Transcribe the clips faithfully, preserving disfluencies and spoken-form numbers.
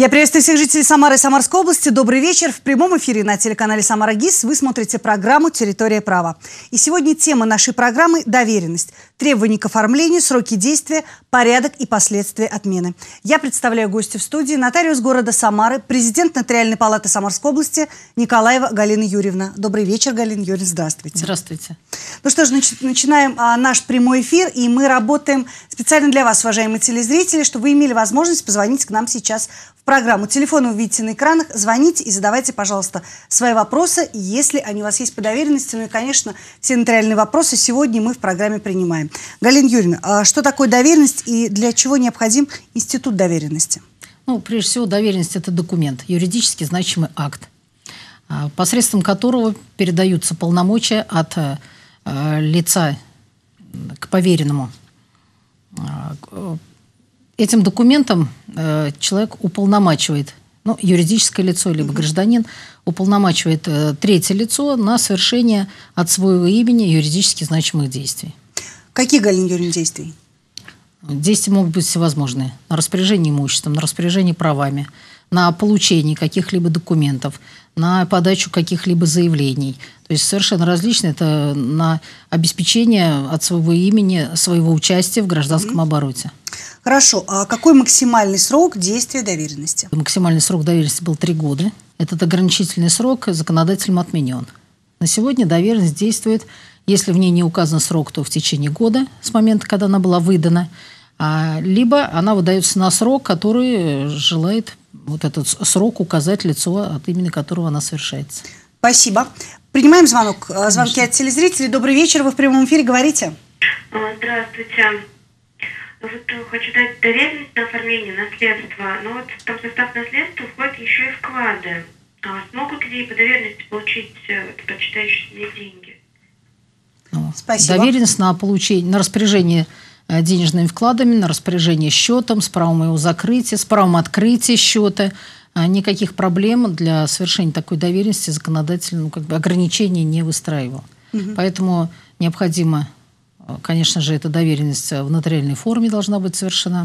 Я приветствую всех жителей Самары и Самарской области. Добрый вечер. В прямом эфире на телеканале «Самара ГИС» вы смотрите программу «Территория права». И сегодня тема нашей программы – доверенность. Требования к оформлению, сроки действия, порядок и последствия отмены. Я представляю гостя в студии, нотариус города Самары, президент Нотариальной палаты Самарской области Николаева Галина Юрьевна. Добрый вечер, Галина Юрьевна. Здравствуйте. Здравствуйте. Ну что ж, нач начинаем а, наш прямой эфир. И мы работаем специально для вас, уважаемые телезрители, чтобы вы имели возможность позвонить к нам сейчас в программу. Телефон вы видите на экранах. Звоните и задавайте, пожалуйста, свои вопросы, если они у вас есть по доверенности. Ну и, конечно, все нотариальные вопросы сегодня мы в программе принимаем. Галина Юрьевна, а что такое доверенность и для чего необходим институт доверенности? Ну, прежде всего, доверенность – это документ, юридически значимый акт, посредством которого передаются полномочия от э, лица к поверенному. Этим документом э, человек уполномачивает, ну, юридическое лицо, либо гражданин, уполномачивает э, третье лицо на совершение от своего имени юридически значимых действий. Какие, Галина Юрьевна, действий? Действия могут быть всевозможные. На распоряжение имуществом, на распоряжение правами, на получение каких-либо документов, на подачу каких-либо заявлений. То есть совершенно различные. Это на обеспечение от своего имени, своего участия в гражданском mm-hmm. обороте. Хорошо. А какой максимальный срок действия доверенности? Максимальный срок доверенности был три года. Этот ограничительный срок законодателем отменен. На сегодня доверенность действует, если в ней не указан срок, то в течение года с момента, когда она была выдана, а, либо она выдается на срок, который желает вот этот срок указать лицо, от имени которого она совершается. Спасибо. Принимаем звонок. Конечно. Звонки от телезрителей. Добрый вечер. Вы в прямом эфире. Говорите. Здравствуйте. Вот хочу дать доверенность на оформление наследства. Но вот там в состав наследства входят еще и вклады. А смогут ли по доверенности получить предпочитающиеся мне деньги? Ну, Спасибо. Доверенность на получение, на распоряжение денежными вкладами, на распоряжение счетом, с правом его закрытия, с правом открытия счета. Никаких проблем для совершения такой доверенности законодатель, ну, как бы ограничений не выстраивал. Угу. Поэтому необходимо, конечно же, эта доверенность в нотариальной форме должна быть совершена.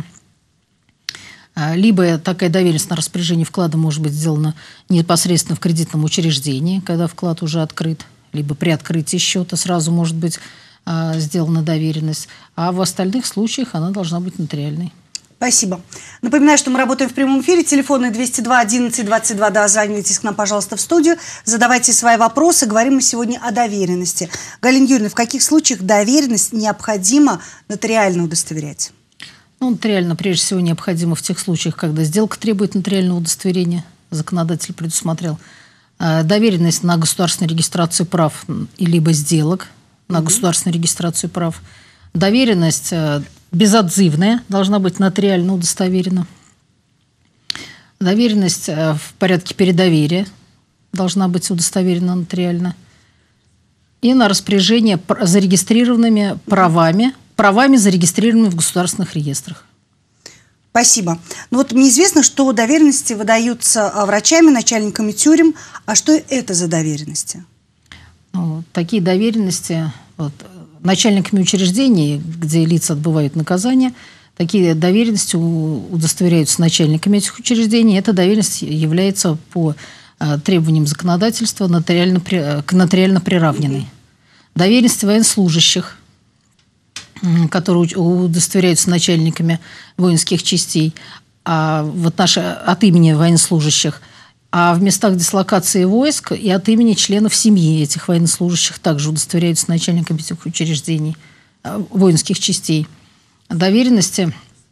Либо такая доверенность на распоряжение вклада может быть сделана непосредственно в кредитном учреждении, когда вклад уже открыт, либо при открытии счета сразу может быть а, сделана доверенность. А в остальных случаях она должна быть нотариальной. Спасибо. Напоминаю, что мы работаем в прямом эфире. Телефоны двести два одиннадцать двадцать два. Дозванивайтесь к нам, пожалуйста, в студию. Задавайте свои вопросы. Говорим мы сегодня о доверенности. Галина Юрьевна, в каких случаях доверенность необходимо нотариально удостоверять? Ну, нотариально, прежде всего, необходимо в тех случаях, когда сделка требует нотариального удостоверения. Законодатель предусмотрел. Доверенность на государственную регистрацию прав и либо сделок на угу. государственную регистрацию прав. Доверенность безотзывная должна быть нотариально удостоверена. Доверенность в порядке передоверия должна быть удостоверена нотариально. И на распоряжение зарегистрированными правами, правами, зарегистрированными в государственных реестрах. Спасибо. Ну вот мне известно, что доверенности выдаются врачами, начальниками тюрем. А что это за доверенности? Ну, такие доверенности вот, начальниками учреждений, где лица отбывают наказание, такие доверенности удостоверяются начальниками этих учреждений. Эта доверенность является по а, требованиям законодательства нотариально, к нотариально приравненной. Mm-hmm. Доверенности военнослужащих, которые удостоверяются начальниками воинских частей а в отнош... от имени военнослужащих, а в местах дислокации войск и от имени членов семьи этих военнослужащих также удостоверяются начальниками этих учреждений, воинских частей. Доверенности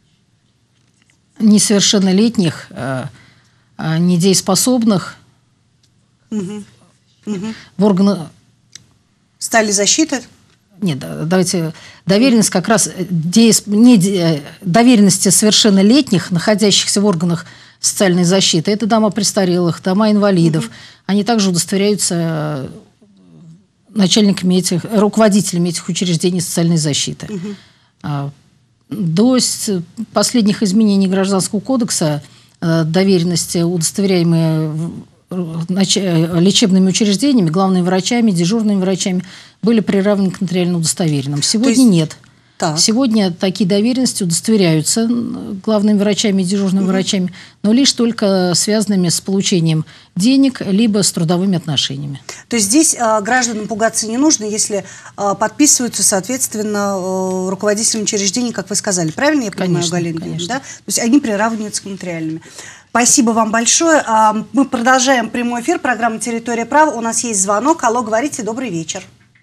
несовершеннолетних, недееспособных угу. Угу. в органы... Стали защиты? Нет, давайте, доверенность как раз, не, доверенности совершеннолетних, находящихся в органах социальной защиты, это дома престарелых, дома инвалидов, угу. они также удостоверяются начальниками этих, руководителями этих учреждений социальной защиты. Угу. До последних изменений Гражданского кодекса доверенности, удостоверяемые лечебными учреждениями, главными врачами, дежурными врачами, были приравнены к нотариально удостоверенным. Сегодня есть, нет. Так. Сегодня такие доверенности удостоверяются главными врачами и дежурными угу. врачами, но лишь только связанными с получением денег, либо с трудовыми отношениями. То есть здесь э, гражданам пугаться не нужно, если э, подписываются, соответственно, э, руководителям учреждений, как вы сказали. Правильно я понимаю, Галина Юрьевна? Да? То есть они приравниваются к нотариальными. Спасибо вам большое. Мы продолжаем прямой эфир программы «Территория права». У нас есть звонок. Алло, говорите, добрый вечер.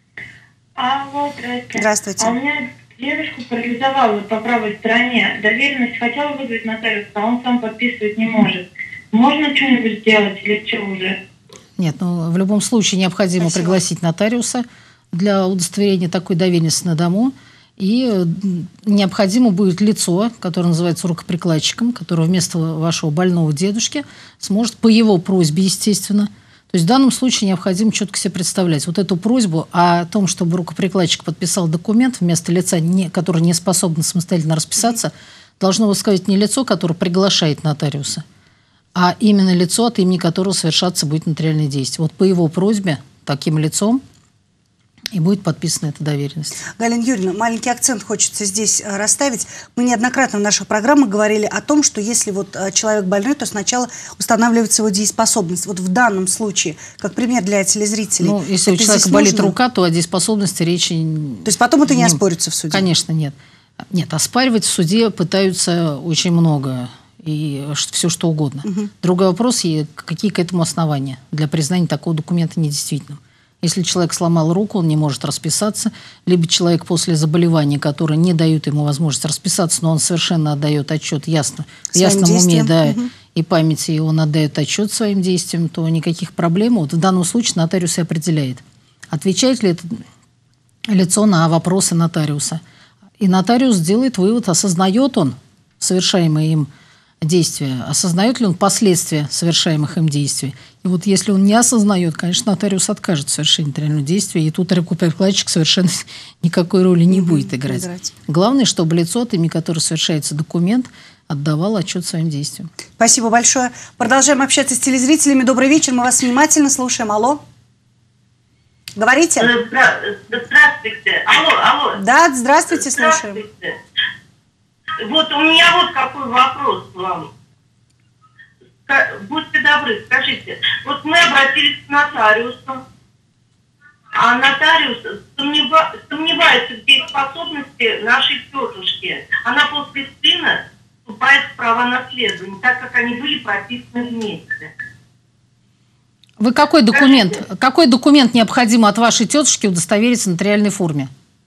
Алло, здравствуйте. Здравствуйте. А у меня дедушку парализовало по правой стороне. Доверенность хотела вызвать нотариуса, а он сам подписывать не может. Можно что-нибудь сделать или что уже? Нет, ну в любом случае необходимо Спасибо. пригласить нотариуса для удостоверения такой доверенности на дому. И необходимо будет лицо, которое называется рукоприкладчиком, которое вместо вашего больного дедушки сможет по его просьбе, естественно. То есть в данном случае необходимо четко себе представлять вот эту просьбу о том, чтобы рукоприкладчик подписал документ вместо лица, не, которое не способно самостоятельно расписаться, должно высказать не лицо, которое приглашает нотариуса, а именно лицо, от имени которого совершаться будет нотариальное действие. Вот по его просьбе таким лицом и будет подписана эта доверенность. Галина Юрьевна, маленький акцент хочется здесь расставить. Мы неоднократно в наших программах говорили о том, что если вот человек больной, то сначала устанавливается его дееспособность. Вот в данном случае, как пример для телезрителей. Ну, если у человека болит нужно... рука, то о дееспособности речи... То есть потом это не, не оспорится в суде? Конечно, нет. Нет, оспаривать в суде пытаются очень много. И все что угодно. Угу. Другой вопрос, какие к этому основания для признания такого документа недействительным. Если человек сломал руку, он не может расписаться, либо человек после заболевания, которое не дает ему возможность расписаться, но он совершенно отдает отчет ясно, в ясном уме, да, угу. и памяти, и он отдает отчет своим действиям, то никаких проблем. Вот в данном случае нотариус и определяет, отвечает ли это лицо на вопросы нотариуса. И нотариус делает вывод, осознает он совершаемые им действия, осознает ли он последствия совершаемых им действий. И вот если он не осознает, конечно, нотариус откажет в совершении нотариального действия, и тут рукоприкладчик совершенно никакой роли не будет играть. играть. Главное, чтобы лицо, от имени которого совершается документ, отдавало отчет своим действиям. Спасибо большое. Продолжаем общаться с телезрителями. Добрый вечер, мы вас внимательно слушаем. Алло. Говорите. Здравствуйте. Алло, алло. Да, здравствуйте, слушаем. Здравствуйте. Вот у меня вот какой вопрос к вам. Будьте добры, скажите. Вот мы обратились к нотариусу, а нотариус сомнева... сомневается в дееспособности нашей тетушки. Она после сына вступает в права наследования, так как они были прописаны вместе. Вы какой документ, скажите, какой документ необходимо от вашей тетушки удостовериться в нотариальной форме?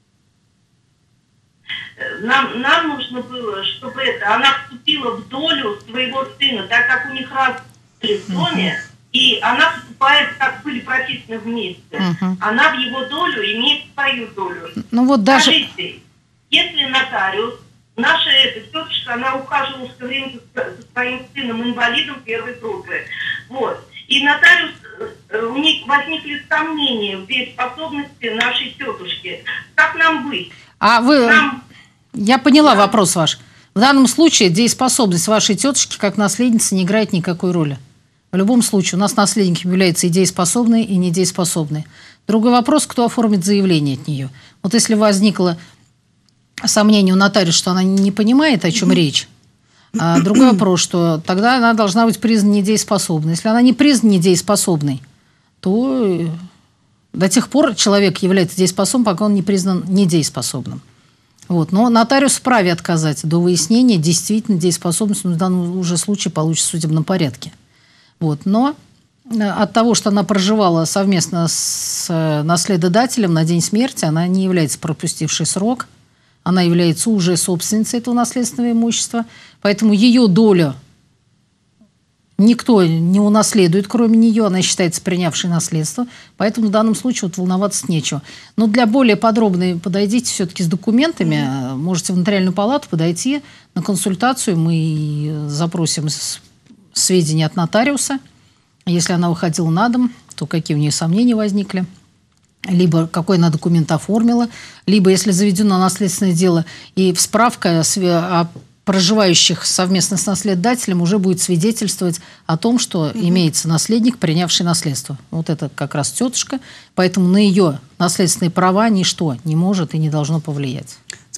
Нам, нам нужно было, чтобы это, она вступила в долю своего сына, так как у них раз в доме, uh-huh. и она вступает, как были прописаны вместе. Uh-huh. Она в его долю имеет свою долю. Ну вот даже... Скажите, если нотариус, наша эта тетушка, она ухаживала все время за своим сыном, инвалидом первой группы, вот, и нотариус, у них возникли сомнения в дееспособности нашей тетушки. Как нам быть? А вы... Нам... Я поняла да. вопрос ваш. В данном случае дееспособность вашей тетушки как наследницы не играет никакой роли. В любом случае у нас наследником являются и дееспособные, и недееспособные. Другой вопрос, кто оформит заявление от нее. Вот если возникло сомнение у нотариуса, что она не понимает, о чем речь, а другой вопрос, что тогда она должна быть признана недееспособной. Если она не признана недееспособной, то до тех пор человек является дееспособным, пока он не признан недееспособным. Вот. Но нотариус вправе отказать до выяснения действительно дееспособности, в данном уже случае получится в судебном порядке. Вот. Но от того, что она проживала совместно с наследодателем на день смерти, она не является пропустившей срок, она является уже собственницей этого наследственного имущества, поэтому ее долю никто не унаследует, кроме нее, она считается принявшей наследство, поэтому в данном случае вот волноваться нечего. Но для более подробной подойдите все-таки с документами, mm-hmm. можете в нотариальную палату подойти на консультацию, мы запросим сведения от нотариуса, если она выходила на дом, то какие у нее сомнения возникли, либо какой она документ оформила, либо если заведено наследственное дело и справка о проживающих совместно с наследодателем уже будет свидетельствовать о том, что угу. имеется наследник, принявший наследство. Вот это как раз тетушка, поэтому на ее наследственные права ничто не может и не должно повлиять.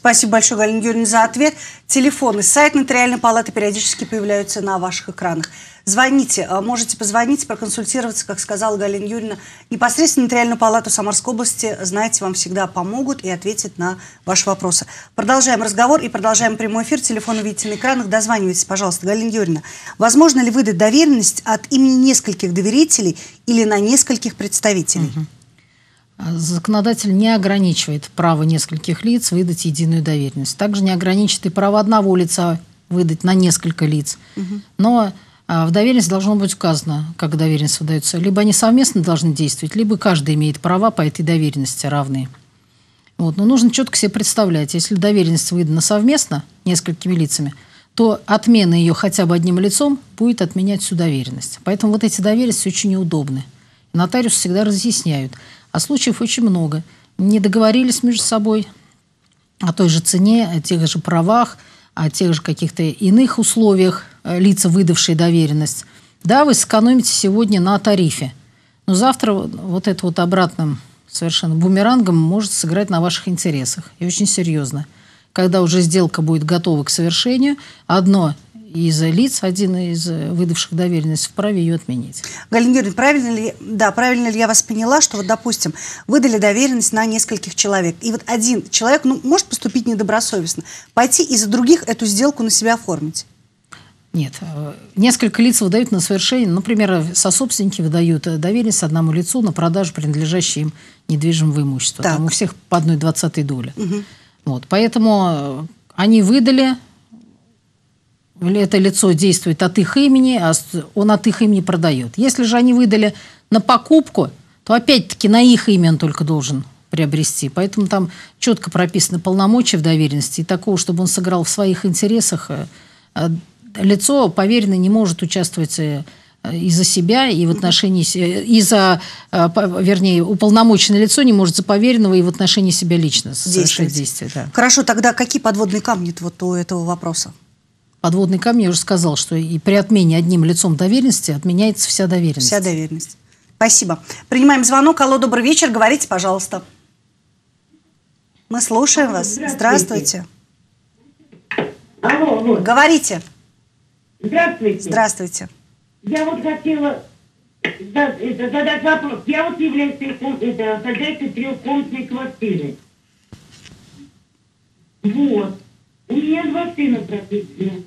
Спасибо большое, Галина Юрьевна, за ответ. Телефоны, сайт Нотариальной палаты периодически появляются на ваших экранах. Звоните, можете позвонить, проконсультироваться, как сказала Галина Юрьевна. Непосредственно Нотариальную палату Самарской области, знаете, вам всегда помогут и ответят на ваши вопросы. Продолжаем разговор и продолжаем прямой эфир. Телефон видите на экранах. Дозванивайтесь, пожалуйста. Галина Юрьевна, возможно ли выдать доверенность от имени нескольких доверителей или на нескольких представителей? Угу. Законодатель не ограничивает право нескольких лиц выдать единую доверенность. Также не ограничит и право одного лица выдать на несколько лиц. Угу. Но в доверенности должно быть указано, как доверенность выдается. Либо они совместно должны действовать, либо каждый имеет права по этой доверенности равные. Вот. Но нужно четко себе представлять, если доверенность выдана совместно несколькими лицами, то отмена ее хотя бы одним лицом будет отменять всю доверенность. Поэтому вот эти доверенности очень неудобны. Нотариусы всегда разъясняют. А случаев очень много. Не договорились между собой о той же цене, о тех же правах, о тех же каких-то иных условиях лица, выдавшие доверенность. Да, вы сэкономите сегодня на тарифе, но завтра вот это вот обратным совершенно бумерангом может сыграть на ваших интересах. И очень серьезно. Когда уже сделка будет готова к совершению, одно из лиц, один из выдавших доверенность, вправе ее отменить. Галина Юрьевна, правильно ли, да, правильно ли я вас поняла, что вот, допустим, выдали доверенность на нескольких человек, и вот один человек, ну, может поступить недобросовестно, пойти и за других эту сделку на себя оформить? Нет. Несколько лиц выдают на совершение, например, сособственники выдают доверенность одному лицу на продажу принадлежащего им недвижимого имущества. Там у всех по одной двадцатой доли. Угу. Вот. Поэтому они выдали, это лицо действует от их имени, а он от их имени продает. Если же они выдали на покупку, то опять-таки на их имя он только должен приобрести. Поэтому там четко прописаны полномочия в доверенности. И такого, чтобы он сыграл в своих интересах, лицо поверенное не может участвовать и за себя, и в отношении, и за, вернее, уполномоченное лицо не может за поверенного и в отношении себя лично совершать действия. Да. Хорошо, тогда какие подводные камни вот у этого вопроса? Подводный камень, я уже сказал, что и при отмене одним лицом доверенности отменяется вся доверенность. Вся доверенность. Спасибо. Принимаем звонок. Алло, добрый вечер. Говорите, пожалуйста. Мы слушаем вас. Здравствуйте. Алло, алло. Говорите. Здравствуйте. Здравствуйте. Я вот хотела задать вопрос. Я вот являюсь хозяйкой трехкомнатной квартиры. Вот. У меня два сына прописаны.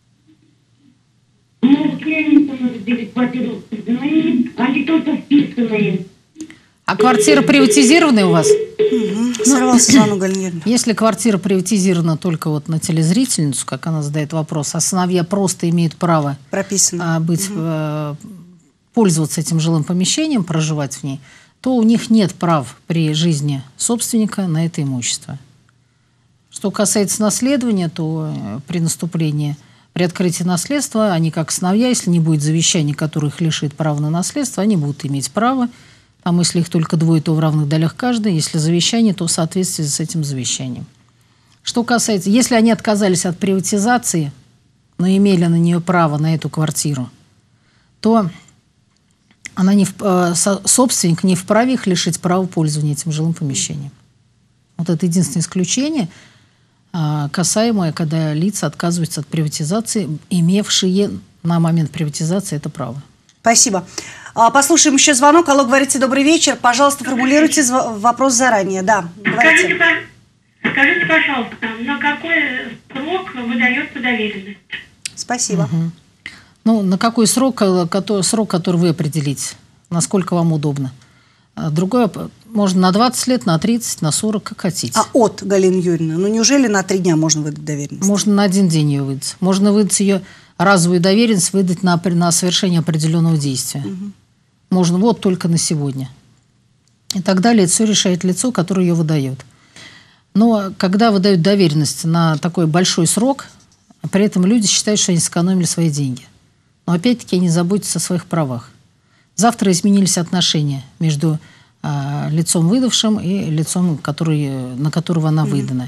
Ну, я не смогу разделить квартиру. Они только вписанные. А квартира приватизированная у вас? Угу. Сорвался звонок, Галина Юрьевна. Если квартира приватизирована только вот на телезрительницу, как она задает вопрос, а сыновья просто имеют право прописано. быть, угу. пользоваться этим жилым помещением, проживать в ней, то у них нет прав при жизни собственника на это имущество. Что касается наследования, то при наступлении, при открытии наследства, они как сыновья, если не будет завещания, которое их лишит права на наследство, они будут иметь право. Там, если их только двое, то в равных долях каждый. Если завещание, то в соответствии с этим завещанием. Что касается, если они отказались от приватизации, но имели на нее право, на эту квартиру, то она не, собственник не вправе их лишить права пользования этим жилым помещением. Вот это единственное исключение, касаемое, когда лица отказываются от приватизации, имевшие на момент приватизации это право. Спасибо. Послушаем еще звонок. Алло, говорите, добрый вечер. Пожалуйста, формулируйте вопрос заранее. Да, говорите. Скажите, скажите, пожалуйста, на какой срок выдается доверенность? Спасибо. Угу. Ну, на какой срок, который, срок, который вы определите, насколько вам удобно. Другое, можно на двадцать лет, на тридцать, на сорок, как хотите. А от, Галина Юрьевна, ну неужели на три дня можно выдать доверенность? Можно на один день ее выдать. Можно выдать ее, разовую доверенность, выдать на, на совершение определенного действия. Угу. Можно вот только на сегодня. И так далее. Это все решает лицо, которое ее выдает. Но когда выдают доверенность на такой большой срок, при этом люди считают, что они сэкономили свои деньги. Но опять-таки они заботятся о своих правах. Завтра изменились отношения между э, лицом выдавшим и лицом, который, на которого она выдана.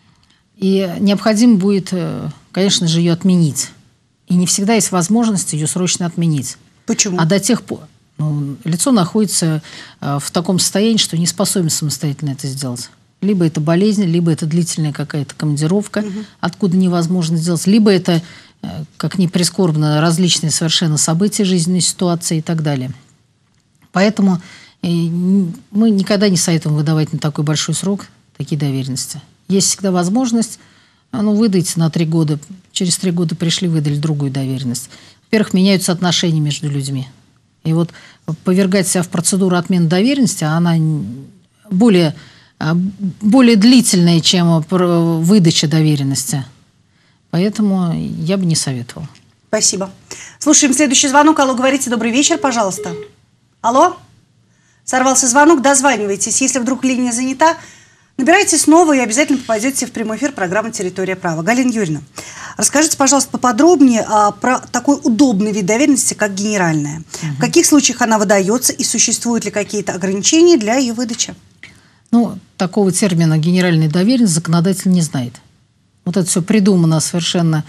И необходимо будет, э, конечно же, ее отменить. И не всегда есть возможность ее срочно отменить. Почему? А до тех пор... Ну, лицо находится э, в таком состоянии, что не способен самостоятельно это сделать. Либо это болезнь, либо это длительная какая-то командировка, угу. откуда невозможно сделать, либо это, как ни прискорбно, различные совершенно события, жизненные ситуации и так далее. Поэтому мы никогда не советуем выдавать на такой большой срок такие доверенности. Есть всегда возможность, ну, выдайте на три года, через три года пришли, выдали другую доверенность. Во-первых, меняются отношения между людьми. И вот повергать себя в процедуру отмены доверенности, она более, более длительная, чем выдача доверенности. Поэтому я бы не советовала. Спасибо. Слушаем следующий звонок. Алло, говорите, добрый вечер, пожалуйста. Алло? Сорвался звонок, дозванивайтесь. Если вдруг линия занята, набирайте снова и обязательно попадете в прямой эфир программы «Территория права». Галина Юрьевна, расскажите, пожалуйста, поподробнее а, про такой удобный вид доверенности, как генеральная. Угу. В каких случаях она выдается и существуют ли какие-то ограничения для ее выдачи? Ну, такого термина «генеральная доверенность» законодатель не знает. Вот это все придумано совершенно...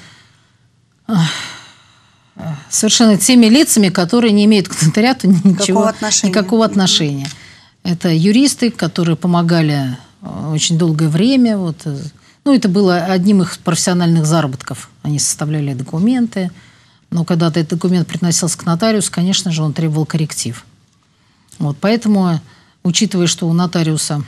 совершенно теми лицами, которые не имеют к нотариату ничего, никакого отношения. никакого отношения. Это юристы, которые помогали очень долгое время. Вот. Ну, это было одним их профессиональных заработков. Они составляли документы. Но когда этот документ приносился к нотариусу, конечно же, он требовал корректив. Вот. Поэтому, учитывая, что у нотариуса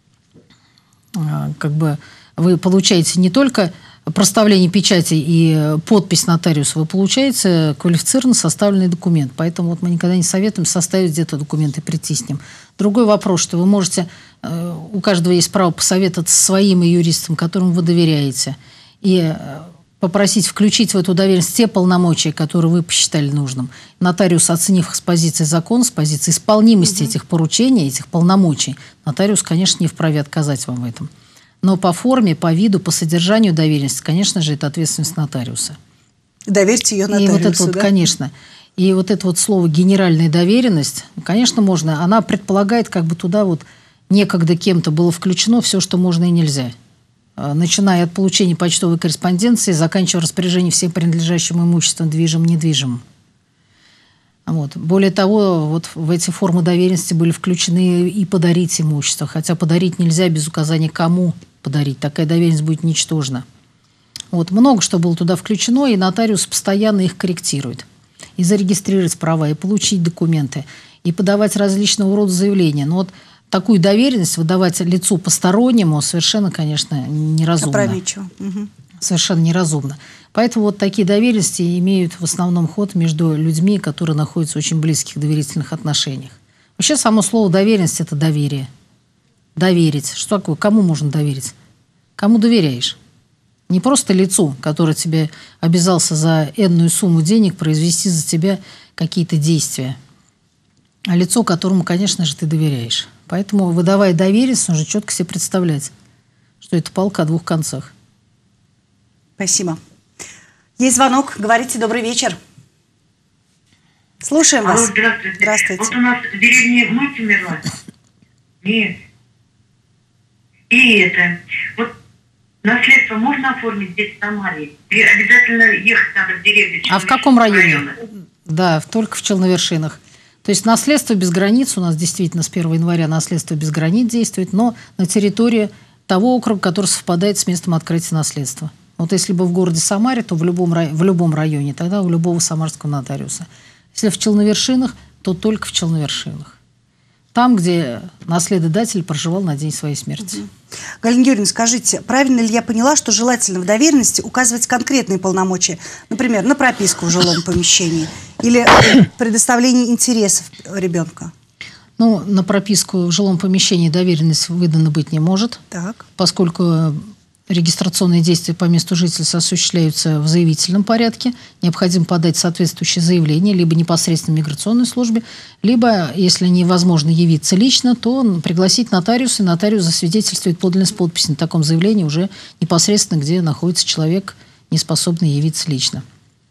как бы, вы получаете не только проставление печати и подпись нотариуса, вы получаете квалифицированно составленный документ. Поэтому вот мы никогда не советуем составить где-то документы и прийти с ним. Другой вопрос, что вы можете, у каждого есть право посоветоваться со своим юристом, которому вы доверяете, и попросить включить в эту доверенность те полномочия, которые вы посчитали нужным. Нотариус, оценив их с позиции закона, с позиции исполнимости угу. этих поручений, этих полномочий, нотариус, конечно, не вправе отказать вам в этом. Но по форме, по виду, по содержанию доверенности, конечно же, это ответственность нотариуса. Доверьте ее нотариусу, и вот это вот, да? Конечно. И вот это вот слово «генеральная доверенность», конечно, можно. Она предполагает, как бы туда вот некогда кем-то было включено все, что можно и нельзя. Начиная от получения почтовой корреспонденции, заканчивая распоряжением всем принадлежащим имуществом, движимым, недвижимым. Вот. Более того, вот в эти формы доверенности были включены и подарить имущество. Хотя подарить нельзя без указания, кому подарить. Такая доверенность будет ничтожна. Вот. Много что было туда включено, и нотариус постоянно их корректирует. И зарегистрировать права, и получить документы, и подавать различного рода заявления. Но вот такую доверенность выдавать лицу постороннему совершенно, конечно, неразумно. Опрометчиво. Угу. Совершенно неразумно. Поэтому вот такие доверенности имеют в основном ход между людьми, которые находятся в очень близких доверительных отношениях. Вообще само слово «доверенность» – это доверие. Доверить. Что такое? Кому можно доверить? Кому доверяешь? Не просто лицу, который тебе обязался за энную сумму денег произвести за тебя какие-то действия, а лицо, которому, конечно же, ты доверяешь. Поэтому, выдавая доверенность, нужно четко себе представлять, что это палка о двух концах. Спасибо. Есть звонок. Говорите, добрый вечер. Слушаем Алло, вас. здравствуйте. Здравствуйте. Вот у нас в деревне мать умерла. Нет. И это. Вот наследство можно оформить здесь, в Самаре? И обязательно ехать надо в деревню. А в каком районе? Района. Да, только в Челновершинах. То есть наследство без границ у нас действительно с первого января наследство без границ действует, но на территории того округа, который совпадает с местом открытия наследства. Вот если бы в городе Самаре, то в любом, в любом районе, тогда у любого самарского нотариуса. Если в Челновершинах, то только в Челновершинах. Там, где наследодатель проживал на день своей смерти. Угу. Галина Юрьевна, скажите, правильно ли я поняла, что желательно в доверенности указывать конкретные полномочия, например, на прописку в жилом помещении или предоставление интересов ребенка? Ну, на прописку в жилом помещении доверенность выдана быть не может, так. поскольку регистрационные действия по месту жительства осуществляются в заявительном порядке. Необходимо подать соответствующее заявление либо непосредственно в миграционной службе, либо, если невозможно явиться лично, то пригласить нотариуса, и нотариус засвидетельствует подлинность подписи на таком заявлении уже непосредственно, где находится человек, не способный явиться лично.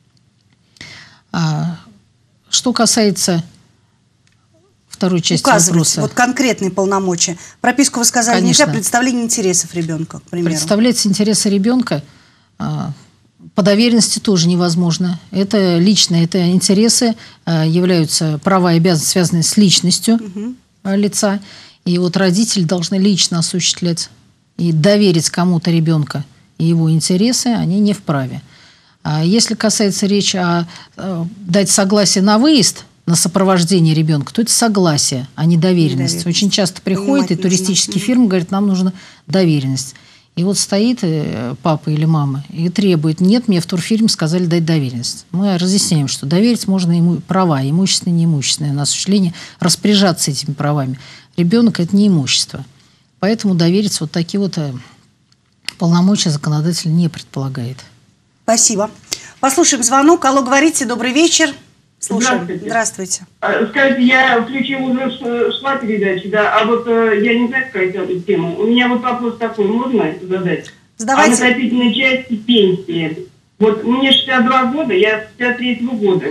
А, что касается второй части вопроса. Вот конкретные полномочия. Прописку вы сказали, Конечно. Нельзя, представление интересов ребенка, к примеру. Представлять интересы ребенка а, по доверенности тоже невозможно. Это личные, это интересы, а, являются права и обязанности, связанные с личностью угу. лица. И вот родители должны лично осуществлять и доверить кому-то ребенка и его интересы, они не вправе. А если касается речи о, о дать согласие на выезд, на сопровождение ребенка, то это согласие, а не доверенность. доверенность. Очень часто приходят и туристические нужно. фирмы говорят, нам нужна доверенность. И вот стоит папа или мама и требует, нет, мне в турфирме сказали дать доверенность. Мы разъясняем, что доверить можно ему права, имущественные, неимущественные, на осуществление, распоряжаться этими правами. Ребенок – это не имущество. Поэтому довериться вот такие вот полномочия законодатель не предполагает. Спасибо. Послушаем звонок. Алло, говорите, добрый вечер. Слушаем. Здравствуйте. Здравствуйте. Скажите, я включила уже, шла передача, да, а вот я не знаю, какая это тема. У меня вот вопрос такой, можно это задать? Задавайте. О накопительной части пенсии. Вот мне шестьдесят два года, я с шестьдесят третьего года.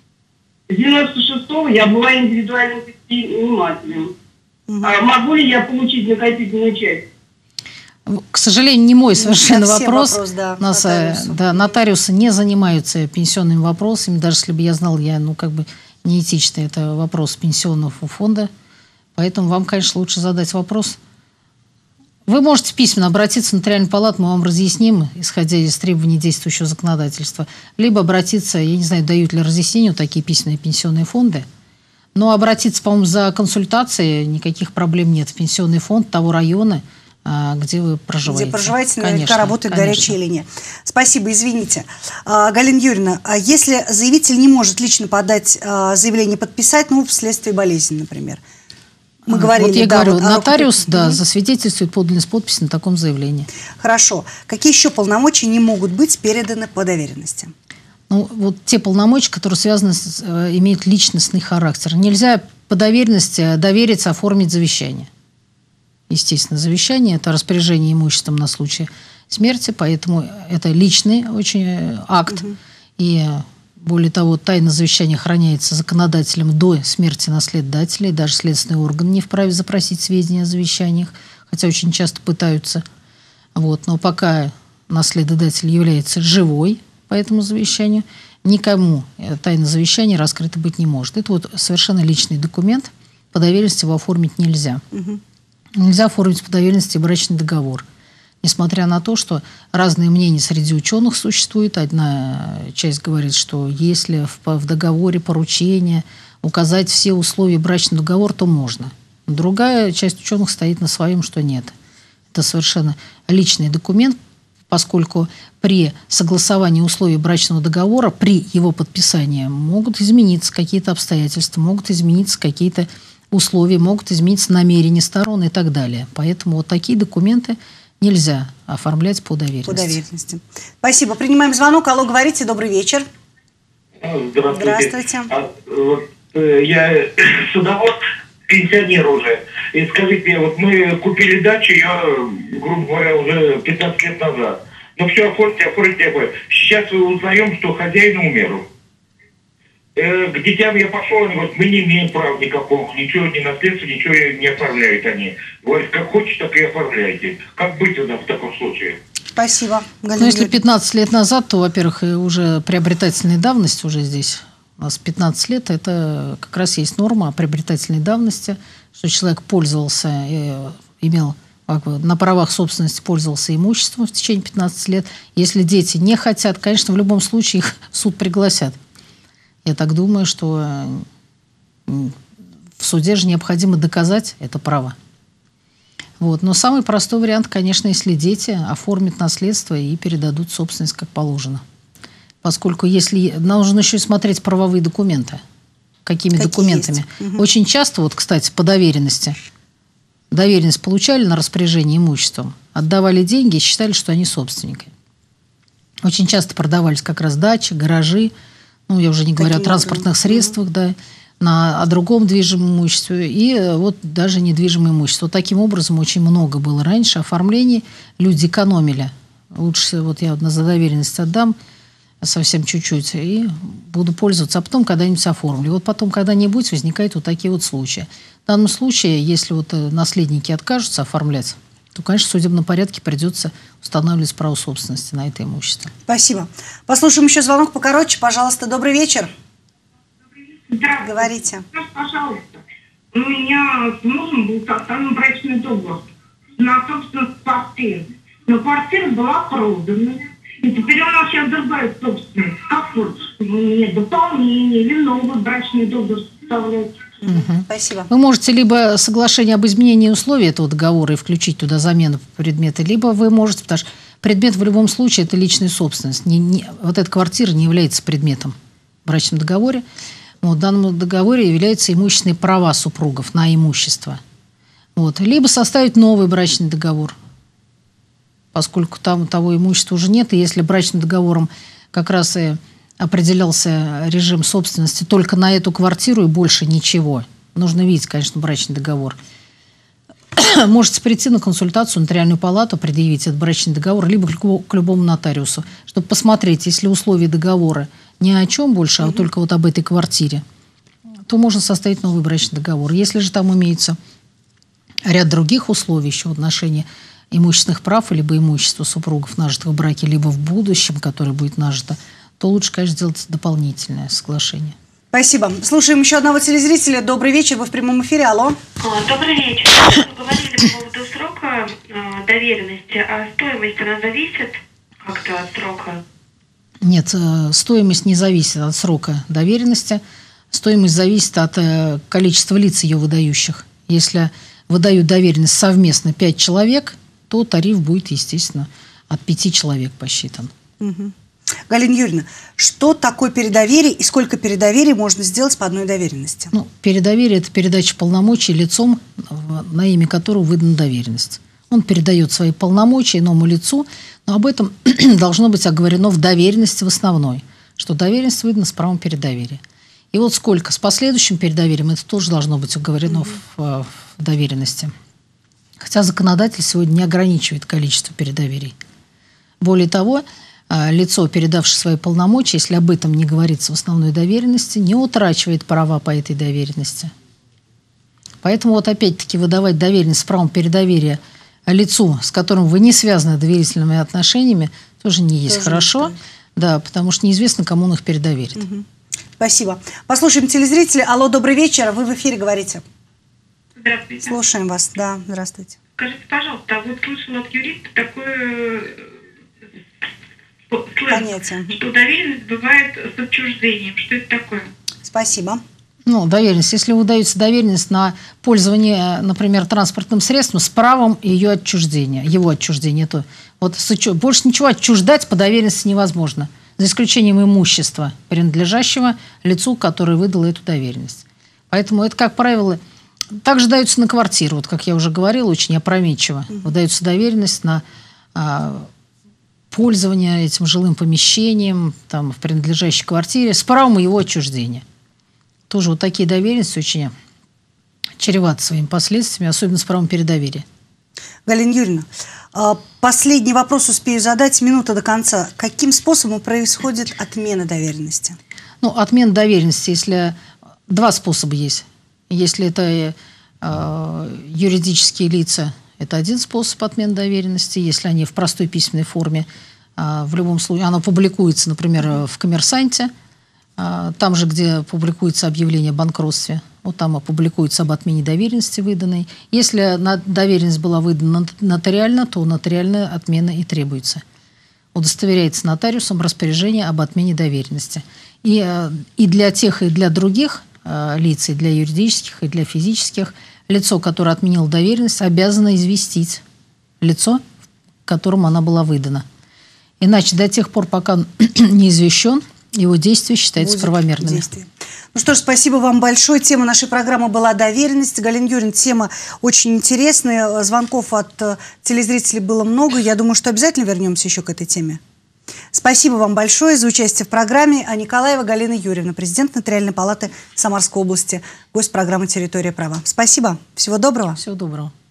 С девяносто шестого я была индивидуальным предпринимателем. Угу. А могу ли я получить накопительную часть? К сожалению, не мой совершенно вопрос. вопрос да, У нас нотариусы. Да, нотариусы не занимаются пенсионными вопросами. Даже если бы я знал, я, ну, как бы неэтично. Это вопрос пенсионного фонда. Поэтому вам, конечно, лучше задать вопрос. Вы можете письменно обратиться в нотариальную палату, мы вам разъясним, исходя из требований действующего законодательства. Либо обратиться, я не знаю, дают ли разъяснению такие письменные пенсионные фонды. Но обратиться, по-моему, за консультацией никаких проблем нет. В пенсионный фонд того района, где вы проживаете. Где проживаете, наверняка работает конечно. горячая линия. Спасибо, извините. Галина Юрьевна, если заявитель не может лично подать заявление, подписать, ну, вследствие болезни, например. Мы говорили, вот я да, говорю, вот, нотариус, да, засвидетельствует подлинность подписи на таком заявлении. Хорошо. Какие еще полномочия не могут быть переданы по доверенности? Ну, вот те полномочия, которые связаны с, имеют личностный характер. Нельзя по доверенности довериться оформить завещание. Естественно, завещание – это распоряжение имуществом на случай смерти, поэтому это личный очень акт. Угу. И более того, тайна завещания храняется законодателем до смерти наследодателя, и даже следственный орган не вправе запросить сведения о завещаниях, хотя очень часто пытаются. Вот. Но пока наследодатель является живой по этому завещанию, никому тайна завещания раскрыта быть не может. Это вот совершенно личный документ, по доверенности его оформить нельзя. Угу. Нельзя оформить по доверенности брачный договор. Несмотря на то, что разные мнения среди ученых существуют. Одна часть говорит, что если в, в договоре поручения указать все условия брачного договора, то можно. Другая часть ученых стоит на своем, что нет. Это совершенно личный документ, поскольку при согласовании условий брачного договора, при его подписании могут измениться какие-то обстоятельства, могут измениться какие-то условия, могут измениться намерения сторон и так далее. Поэтому вот такие документы нельзя оформлять по доверенности. По доверенности. Спасибо. Принимаем звонок. Алло, говорите. Добрый вечер. Здравствуйте. Здравствуйте. А, вот, я судовод, пенсионер уже. И скажите, вот мы купили дачу, ее, грубо говоря, уже пятнадцать лет назад. Но все оформите, оформите. Сейчас мы узнаем, что хозяин умер. К детям я пошел, они говорят, мы не имеем права никакого, ничего не наследство, ничего не оформляют они. Говорят, как хочешь, так и оформляйте. Как быть тогда в таком случае? Спасибо. Ну, если пятнадцать лет назад, то, во-первых, уже приобретательная давность уже здесь. У нас пятнадцать лет, это как раз есть норма о приобретательной давности, что человек пользовался, имел как бы, на правах собственности пользовался имуществом в течение пятнадцати лет. Если дети не хотят, конечно, в любом случае их в суд пригласят. Я так думаю, что в суде же необходимо доказать это право. Вот. Но самый простой вариант, конечно, если дети оформят наследство и передадут собственность как положено. Поскольку если нужно еще и смотреть правовые документы. Какими Какие документами. Угу. Очень часто, вот, кстати, по доверенности. Доверенность получали на распоряжение имуществом, отдавали деньги и считали, что они собственники. Очень часто продавались как раз дачи, гаражи. Ну, я уже не говорю Таким о транспортных образом. средствах, да, на, о другом движимом имуществе и вот даже недвижимое имущество. Вот таким образом очень много было раньше оформлений, люди экономили. Лучше вот я вот за доверенность отдам совсем чуть-чуть и буду пользоваться, а потом когда-нибудь оформлю. Вот потом когда-нибудь возникают вот такие вот случаи. В данном случае, если вот наследники откажутся оформлять, то, конечно, в судебном порядке придется устанавливать право собственности на это имущество. Спасибо. Послушаем еще звонок покороче. Пожалуйста, добрый вечер. Здравствуйте. Говорите. Пожалуйста. У меня с мужем был составлен брачный договор. на собственность квартиры. Но квартира была продана. И теперь у нас сейчас другая собственность. Как вот мне дополнение или новый брачный договор составлять? Угу. Спасибо. Вы можете либо соглашение об изменении условий этого договора и включить туда замену предмета, либо вы можете, потому что предмет в любом случае это личная собственность. Не, не, вот эта квартира не является предметом в брачном договоре. Вот, в данном договоре являются имущественные права супругов на имущество. Вот. Либо составить новый брачный договор, поскольку там того имущества уже нет, и если брачным договором как раз и определялся режим собственности только на эту квартиру и больше ничего. Нужно видеть, конечно, брачный договор. Можете прийти на консультацию в нотариальную палату, предъявить этот брачный договор, либо к любому нотариусу, чтобы посмотреть, если условия договора ни о чем больше, а mm-hmm. только вот об этой квартире, то можно составить новый брачный договор. Если же там имеется ряд других условий еще в отношении имущественных прав, либо имущества супругов, нажитых в браке, либо в будущем, которое будет нажито, то лучше, конечно, сделать дополнительное соглашение. Спасибо. Слушаем еще одного телезрителя. Добрый вечер, вы в прямом эфире. Алло. Добрый вечер. Вы говорили по поводу срока э, доверенности, а стоимость, она зависит как-то от срока? Нет, э, стоимость не зависит от срока доверенности. Стоимость зависит от э, количества лиц ее выдающих. Если выдают доверенность совместно пять человек, то тариф будет, естественно, от пяти человек посчитан. Угу. Галина Юрьевна, что такое передоверие и сколько передоверий можно сделать по одной доверенности? Ну, передоверие – это передача полномочий лицом, на имя которого выдана доверенность. Он передает свои полномочия иному лицу, но об этом должно быть оговорено в доверенности в основной, что доверенность выдана с правом передоверия. И вот сколько с последующим передоверием, это тоже должно быть оговорено mm-hmm. в, в доверенности. Хотя законодатель сегодня не ограничивает количество передоверий. Более того, лицо, передавшее свои полномочия, если об этом не говорится в основной доверенности, не утрачивает права по этой доверенности. Поэтому вот опять-таки выдавать доверенность с правом передоверия лицу, с которым вы не связаны доверительными отношениями, тоже не есть тоже хорошо, да, потому что неизвестно, кому он их передоверит. Угу. Спасибо. Послушаем телезрителя. Алло, добрый вечер. Вы в эфире говорите. Здравствуйте. Слушаем вас. Да, здравствуйте. Скажите, пожалуйста, а вот слышала от юриста такое понятие, что доверенность бывает с отчуждением. Что это такое? Спасибо. Ну, доверенность. Если выдается доверенность на пользование, например, транспортным средством с правом ее отчуждения, его отчуждения, то вот больше ничего отчуждать по доверенности невозможно, за исключением имущества, принадлежащего лицу, который выдал эту доверенность. Поэтому это, как правило, также дается на квартиру. Вот, как я уже говорила, очень опрометчиво. Mm-hmm. Выдается доверенность на а, пользование этим жилым помещением там, в принадлежащей квартире с правом его отчуждения. Тоже вот такие доверенности очень чреваты своими последствиями, особенно с правом передоверия. Галина Юрьевна, последний вопрос успею задать, минута до конца. Каким способом происходит отмена доверенности? Ну, отмена доверенности, если два способа есть. Если это э, юридические лица, это один способ отмены доверенности. Если они в простой письменной форме, э, в любом случае, она публикуется, например, в «Коммерсанте», э, там же, где публикуется объявление о банкротстве, вот там опубликуется об отмене доверенности выданной. Если доверенность была выдана нотариально, то нотариальная отмена и требуется. Удостоверяется нотариусом распоряжение об отмене доверенности. И, э, и для тех, и для других лиц, и для юридических, и для физических, лицо, которое отменило доверенность, обязано известить лицо, которому она была выдана. Иначе до тех пор, пока он не извещен, его действие считается будет правомерными. Действие. Ну что ж, спасибо вам большое. Тема нашей программы была доверенность. Галина Юрьевна, тема очень интересная. Звонков от телезрителей было много. Я думаю, что обязательно вернемся еще к этой теме. Спасибо вам большое за участие в программе. А Николаева Галина Юрьевна, президент Нотариальной палаты Самарской области, гость программы «Территория права». Спасибо. Всего доброго. Всего доброго.